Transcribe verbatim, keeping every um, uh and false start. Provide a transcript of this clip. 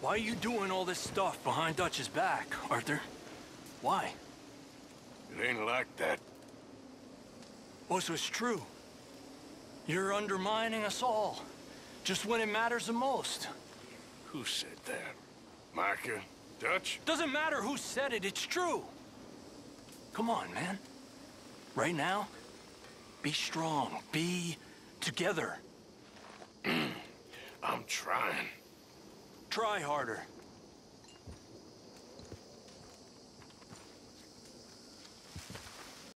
Why are you doing all this stuff behind Dutch's back, Arthur? Why? It ain't like that. Oh, so it's true. You're undermining us all, just when it matters the most. Who said that? Micah? Dutch? Doesn't matter who said it, it's true. Come on, man. Right now, be strong, be together. I'm trying. Try harder.